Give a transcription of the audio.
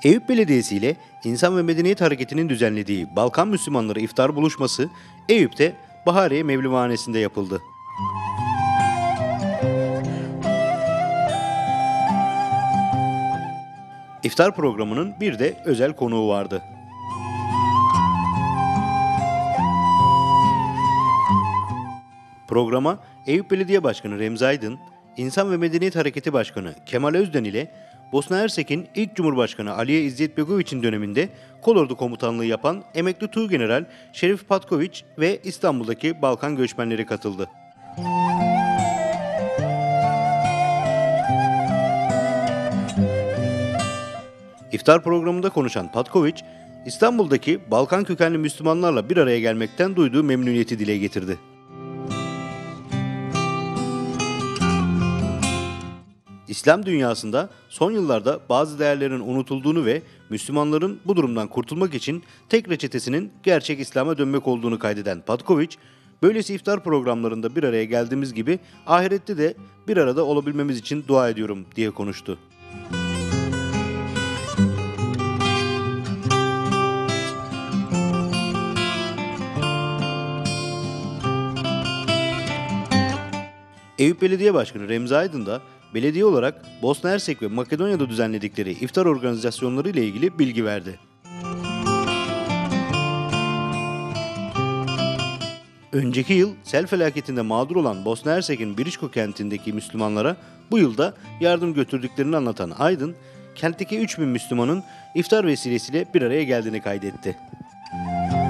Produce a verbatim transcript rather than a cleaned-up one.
Eyüp Belediyesi ile İnsan ve Medeniyet Hareketi'nin düzenlediği Balkan Müslümanları iftar buluşması Eyüp'te Bahariye Mevlimhanesi'nde yapıldı. İftar programının bir de özel konuğu vardı. Programa Eyüp Belediye Başkanı Remzi Aydın, İnsan ve Medeniyet Hareketi Başkanı Kemal Özden ile Bosna Hersek'in ilk Cumhurbaşkanı Aliye İzzetbegoviç'in döneminde Kolordu Komutanlığı yapan emekli Tuğgeneral Şerif Patkoviç ve İstanbul'daki Balkan göçmenleri katıldı. İftar programında konuşan Patkoviç, İstanbul'daki Balkan kökenli Müslümanlarla bir araya gelmekten duyduğu memnuniyeti dile getirdi. İslam dünyasında son yıllarda bazı değerlerin unutulduğunu ve Müslümanların bu durumdan kurtulmak için tek reçetesinin gerçek İslam'a dönmek olduğunu kaydeden Patkoviç, böylesi iftar programlarında bir araya geldiğimiz gibi ahirette de bir arada olabilmemiz için dua ediyorum diye konuştu. Eyüp Belediye Başkanı Remzi Aydın da belediye olarak Bosna Hersek ve Makedonya'da düzenledikleri iftar organizasyonları ile ilgili bilgi verdi. Önceki yıl sel felaketinde mağdur olan Bosna Hersek'in Biriçko kentindeki Müslümanlara bu yılda yardım götürdüklerini anlatan Aydın, kentteki üç bin Müslümanın iftar vesilesiyle bir araya geldiğini kaydetti.